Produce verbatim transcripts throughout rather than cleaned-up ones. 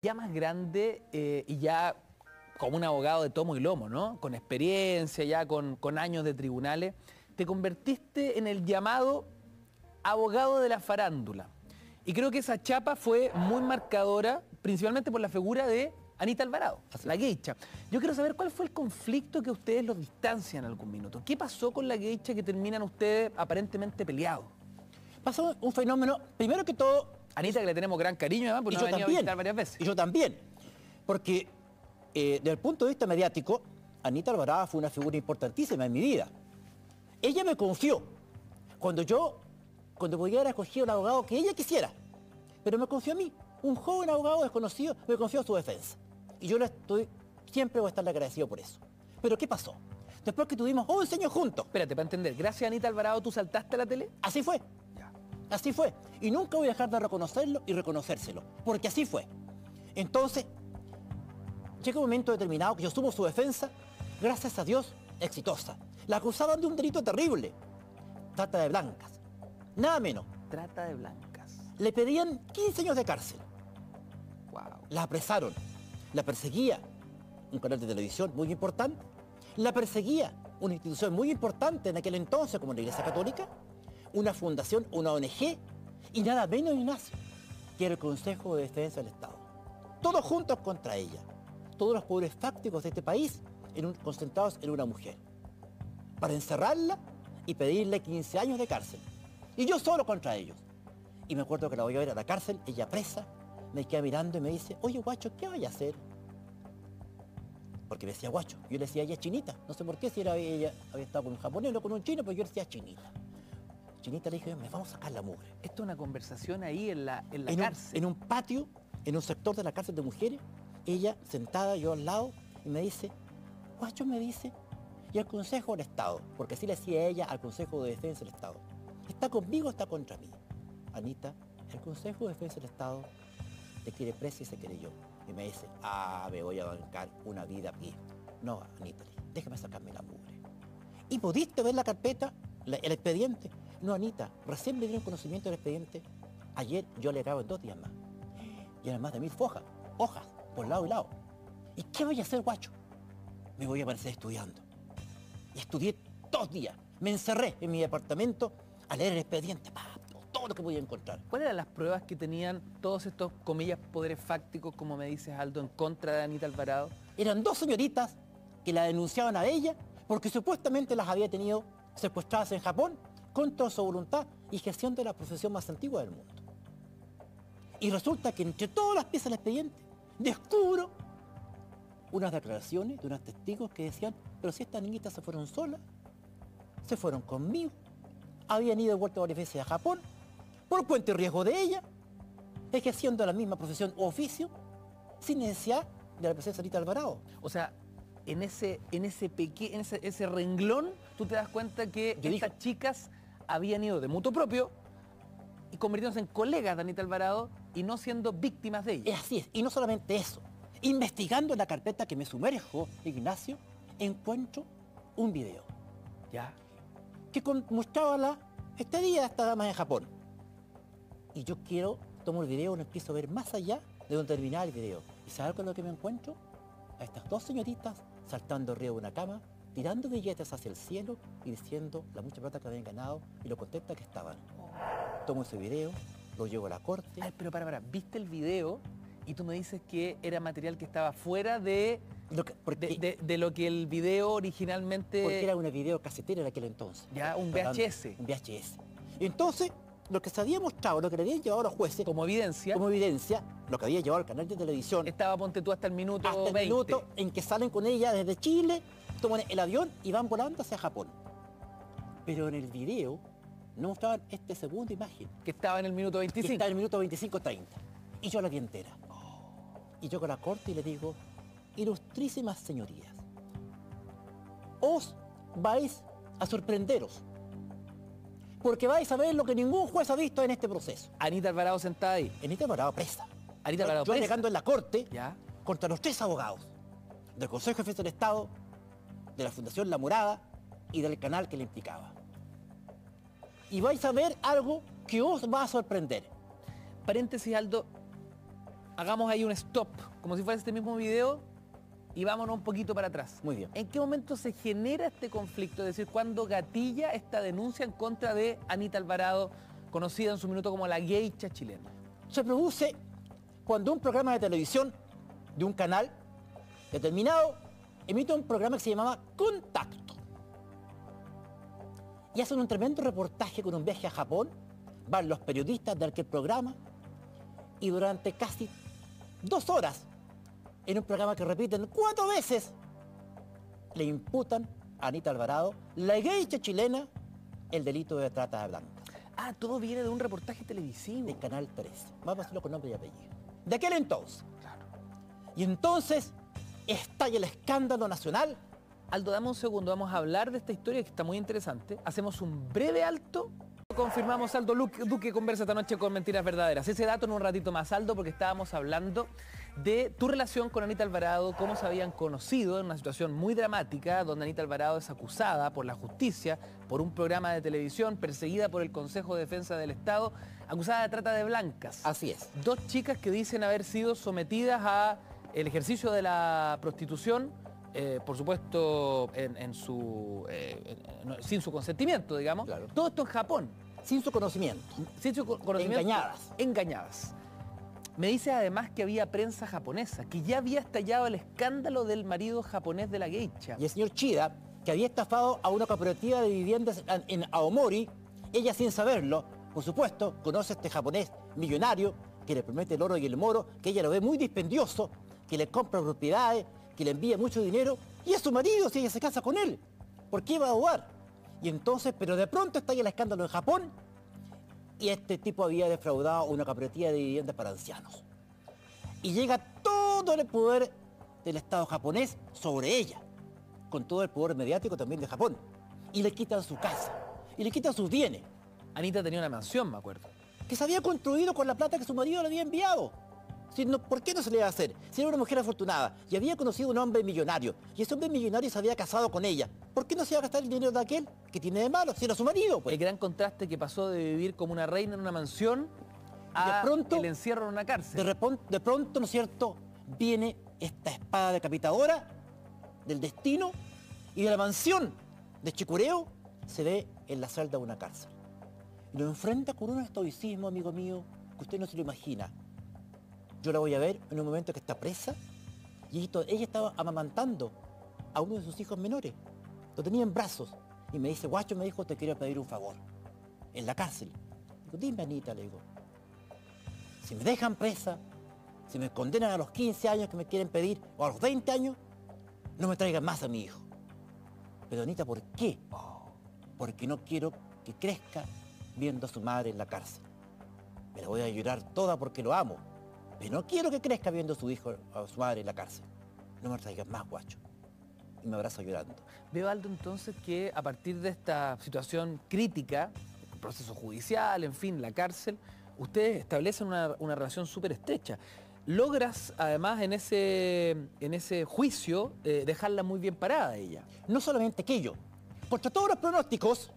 ya más grande eh, y ya como un abogado de tomo y lomo, ¿no? Con experiencia, ya con, con años de tribunales, te convertiste en el llamado abogado de la farándula. Y creo que esa chapa fue muy marcadora, principalmente por la figura de Anita Alvarado, la geisha. Yo quiero saber cuál fue el conflicto que ustedes los distancian en algún minuto. ¿Qué pasó con la geisha que terminan ustedes aparentemente peleados? Pasó un fenómeno, primero que todo... Anita, que le tenemos gran cariño, además, porque y nos yo ha venido también, a visitar varias veces. Y yo también, porque eh, desde el punto de vista mediático, Anita Alvarado fue una figura importantísima en mi vida. Ella me confió, cuando yo, cuando podía haber escogido el abogado que ella quisiera, pero me confió a mí, un joven abogado desconocido, me confió a su defensa. Y yo le estoy, siempre voy a estarle agradecido por eso. Pero ¿qué pasó? Después que tuvimos once años juntos. Espérate, para entender, gracias a Anita Alvarado, ¿tú saltaste a la tele? Así fue. Ya. Así fue. Y nunca voy a dejar de reconocerlo y reconocérselo, porque así fue. Entonces, llega un momento determinado que yo subo su defensa, gracias a Dios, exitosa. La acusaban de un delito terrible, trata de blancas, nada menos. Trata de blancas. Le pedían quince años de cárcel. Wow. La apresaron, la perseguía un canal de televisión muy importante, la perseguía una institución muy importante en aquel entonces como la Iglesia Católica, una fundación, una O N G, y nada menos, Ignacio, que era el Consejo de Defensa del Estado. Todos juntos contra ella. Todos los poderes fácticos de este país en un, concentrados en una mujer. Para encerrarla y pedirle quince años de cárcel. Y yo solo contra ellos. Y me acuerdo que la voy a ver a la cárcel, ella presa, me queda mirando y me dice, oye, guacho, ¿qué vaya a hacer? Porque me decía guacho. Yo le decía, ella es chinita. No sé por qué, si era ella había estado con un japonés o con un chino, pero yo le decía chinita. Chinita le dije, me vamos a sacar la mugre. Esto es una conversación ahí en la, en la en cárcel. Un, en un patio, en un sector de la cárcel de mujeres, ella sentada, yo al lado, y me dice, guacho, me dice, y el Consejo del Estado, porque así le decía ella al Consejo de Defensa del Estado, ¿está conmigo o está contra mí? Anita, el Consejo de Defensa del Estado te quiere presa y se quiere yo. Y me dice, ah, me voy a bancar una vida a pie. No, Anita, déjame sacarme la mugre. ¿Y pudiste ver la carpeta, la, el expediente? No, Anita, recién me dieron conocimiento del expediente. Ayer yo le grabo en dos días más. Y eran más de mil hojas, hojas, por lado y lado. ¿Y qué voy a hacer, guacho? Me voy a aparecer estudiando. Y estudié dos días. Me encerré en mi departamento a leer el expediente, pa, todo lo que podía encontrar. ¿Cuáles eran las pruebas que tenían todos estos, comillas, poderes fácticos, como me dices, Aldo, en contra de Anita Alvarado? Eran dos señoritas que la denunciaban a ella porque supuestamente las había tenido secuestradas en Japón contra su voluntad y gestión de la profesión más antigua del mundo. Y resulta que entre todas las piezas del expediente descubro unas declaraciones de unos testigos que decían, pero si estas niñitas se fueron solas, se fueron conmigo, habían ido y vuelto varias veces a Japón, por cuenta y riesgo de ella, ejerciendo la misma profesión o oficio, sin necesidad de la presencia de Anita Alvarado. O sea, en ese, en ese, peque, en ese, ese renglón, tú te das cuenta que Yo estas dije, chicas habían ido de mutuo propio y convirtiéndose en colegas de Anita Alvarado y no siendo víctimas de ella. Es así es, y no solamente eso. Investigando en la carpeta que me sumerjo, Ignacio, encuentro un video. Ya. Que con, mostraba la estadía de esta dama en Japón. Y yo quiero, tomo el video y empiezo a ver más allá de donde terminaba el video. ¿Y sabes con lo que me encuentro? A estas dos señoritas saltando arriba de una cama, tirando billetes hacia el cielo y diciendo la mucha plata que habían ganado y lo contenta que estaban. Tomo ese video, lo llevo a la corte. Ay, pero para, para, ¿viste el video? Y tú me dices que era material que estaba fuera de, lo que, porque, de, de, de lo que el video originalmente... Porque era una videocasetera en aquel entonces. Ya, un V H S. Un V H S. Entonces, lo que se había mostrado, lo que le habían llevado a los jueces... Como evidencia. Como evidencia, lo que había llevado al canal de televisión... Estaba, ponte tú, hasta el minuto hasta el veinte. minuto en que salen con ella desde Chile, toman el avión y van volando hacia Japón. Pero en el video no mostraban esta segunda imagen. Que estaba en el minuto veinticinco. Que está en el minuto veinticinco treinta. Y yo la vi entera. Y yo con la corte y le digo, ilustrísimas señorías, os vais a sorprenderos, porque vais a ver lo que ningún juez ha visto en este proceso. Anita Alvarado sentada ahí. Anita Alvarado presa. Anita Alvarado yo presa. alegando en la corte ¿Ya? contra los tres abogados del Consejo de Defensa del Estado, de la Fundación La Morada y del canal que le implicaba. Y vais a ver algo que os va a sorprender. Paréntesis, Aldo. hagamos ahí un stop, como si fuera este mismo video, y vámonos un poquito para atrás. Muy bien. ¿En qué momento se genera este conflicto? Es decir, ¿cuándo gatilla esta denuncia en contra de Anita Alvarado, conocida en su minuto como la geisha chilena? Se produce cuando un programa de televisión de un canal determinado emite un programa que se llamaba Contacto. Y hacen un tremendo reportaje con un viaje a Japón, van los periodistas de aquel programa y durante casi dos horas, en un programa que repiten cuatro veces, le imputan a Anita Alvarado, la geisha chilena, el delito de trata de blancas. Ah, todo viene de un reportaje televisivo. De Canal trece. Vamos a hacerlo con nombre y apellido. De aquel entonces. Claro. Y entonces estalla el escándalo nacional. Aldo, dame un segundo, vamos a hablar de esta historia que está muy interesante. Hacemos un breve alto. Confirmamos, Aldo Luque, Duque conversa esta noche con Mentiras Verdaderas. Ese dato en un ratito más, Aldo, porque estábamos hablando de tu relación con Anita Alvarado, cómo se habían conocido en una situación muy dramática, donde Anita Alvarado es acusada por la justicia, por un programa de televisión, perseguida por el Consejo de Defensa del Estado, acusada de trata de blancas. Así es. Dos chicas que dicen haber sido sometidas a el ejercicio de la prostitución, eh, por supuesto, en, en su, eh, en, sin su consentimiento, digamos. Claro. Todo esto en Japón. Sin su conocimiento. Sin su conocimiento. Engañadas. Engañadas. Me dice además que había prensa japonesa, que ya había estallado el escándalo del marido japonés de la geisha. Y el señor Chida, que había estafado a una cooperativa de viviendas en Aomori, ella sin saberlo, por supuesto, conoce a este japonés millonario que le promete el oro y el moro, que ella lo ve muy dispendioso, que le compra propiedades, que le envía mucho dinero, y es su marido si ella se casa con él. ¿Por qué iba a dudar? Y entonces, pero de pronto estalla el escándalo en Japón, y este tipo había defraudado una cooperativa de viviendas para ancianos. Y llega todo el poder del Estado japonés sobre ella, con todo el poder mediático también de Japón. Y le quitan su casa, y le quitan sus bienes. Anita tenía una mansión, me acuerdo. Que se había construido con la plata que su marido le había enviado. Si no, ¿por qué no se le iba a hacer? Si era una mujer afortunada y había conocido a un hombre millonario, y ese hombre millonario se había casado con ella, ¿por qué no se iba a gastar el dinero de aquel? ¿Qué tiene de malo? Si era su marido, pues. El gran contraste que pasó de vivir como una reina en una mansión a de pronto, el encierro en una cárcel. De, de pronto, ¿no es cierto?, viene esta espada decapitadora del destino y de la mansión de Chicureo se ve en la celda de una cárcel. Y lo enfrenta con un estoicismo, amigo mío, que usted no se lo imagina. Yo la voy a ver en un momento que está presa y ella estaba amamantando a uno de sus hijos menores. Lo tenía en brazos y me dice, guacho, me dijo, te quiero pedir un favor. En la cárcel. Digo, dime, Anita, le digo. Si me dejan presa, si me condenan a los quince años que me quieren pedir, o a los veinte años, no me traigan más a mi hijo. Pero Anita, ¿por qué? Porque no quiero que crezca viendo a su madre en la cárcel. Me la voy a llorar toda porque lo amo. Pero no quiero que crezca viendo a su hijo, a su madre en la cárcel. No me traigas más, guacho. Y me abraza llorando. Veo, Aldo, entonces que a partir de esta situación crítica, el proceso judicial, en fin, la cárcel, ustedes establecen una, una relación súper estrecha. Logras, además, en ese, en ese juicio, eh, dejarla muy bien parada ella. No solamente aquello. Contra todos los pronósticos,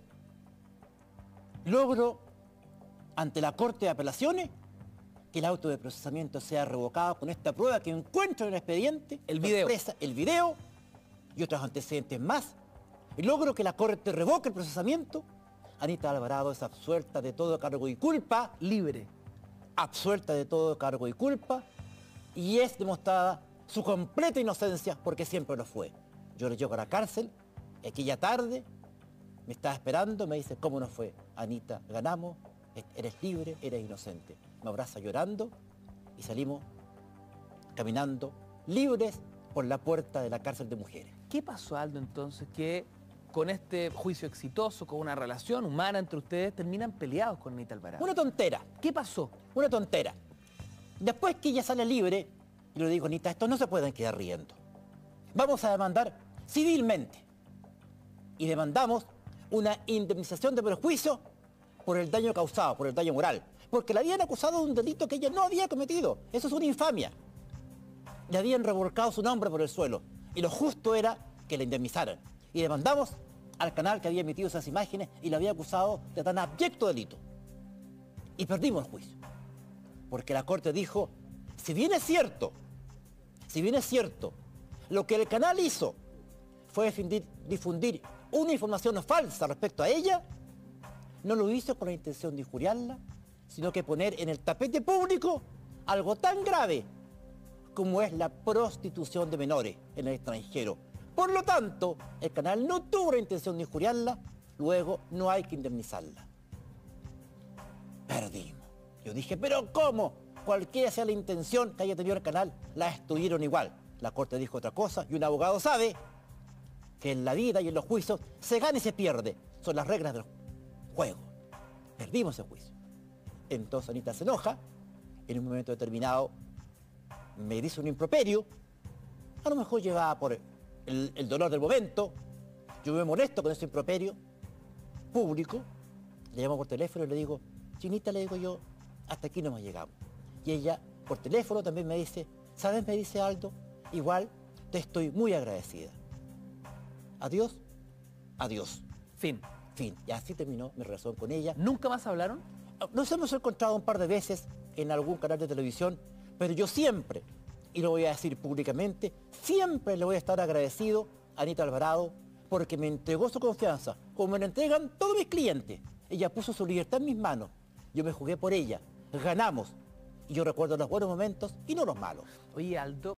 logro, ante la Corte de Apelaciones, que el auto de procesamiento sea revocado con esta prueba que encuentro en el expediente. El video. Expresa el video y otros antecedentes más. Y logro que la Corte revoque el procesamiento. Anita Alvarado es absuelta de todo cargo y culpa. Libre. Absuelta de todo cargo y culpa. Y es demostrada su completa inocencia porque siempre lo fue. Yo le llego a la cárcel, aquella tarde, me estaba esperando, me dice, ¿cómo no fue? Anita, ganamos, eres libre, eres inocente. Me abraza llorando y salimos caminando libres por la puerta de la cárcel de mujeres. ¿Qué pasó, Aldo, entonces, que con este juicio exitoso, con una relación humana entre ustedes, terminan peleados con Anita Alvarado? Una tontera. ¿Qué pasó? Una tontera. Después que ella sale libre, yo le digo, Anita, estos no se pueden quedar riendo. Vamos a demandar civilmente. Y demandamos una indemnización de perjuicio por el daño causado, por el daño moral. Porque la habían acusado de un delito que ella no había cometido. Eso es una infamia. Le habían revolcado su nombre por el suelo. Y lo justo era que la indemnizaran. Y demandamos al canal que había emitido esas imágenes y la había acusado de tan abyecto delito. Y perdimos el juicio. Porque la Corte dijo, Si bien es cierto, si bien es cierto, lo que el canal hizo fue difundir, difundir una información falsa respecto a ella, no lo hizo con la intención de injuriarla, sino que poner en el tapete público algo tan grave como es la prostitución de menores en el extranjero. Por lo tanto, el canal no tuvo la intención de injuriarla, luego no hay que indemnizarla. Perdimos. Yo dije, ¿pero cómo? Cualquiera sea la intención que haya tenido el canal, la estuvieron igual. La corte dijo otra cosa y un abogado sabe que en la vida y en los juicios se gana y se pierde. Son las reglas del juego. Perdimos el juicio. Entonces Anita se enoja, en un momento determinado me dice un improperio, a lo mejor llevada por el, el dolor del momento, yo me molesto con ese improperio público, le llamo por teléfono y le digo, Chinita, le digo yo, hasta aquí no hemos llegado. Y ella por teléfono también me dice, ¿sabes? Me dice Aldo, igual te estoy muy agradecida. Adiós, adiós. Fin. Fin. Y así terminó mi relación con ella. ¿Nunca más hablaron? Nos hemos encontrado un par de veces en algún canal de televisión, pero yo siempre, y lo voy a decir públicamente, siempre le voy a estar agradecido a Anita Alvarado porque me entregó su confianza, como me la entregan todos mis clientes. Ella puso su libertad en mis manos. Yo me jugué por ella. Ganamos. Y yo recuerdo los buenos momentos y no los malos. Oye, Aldo.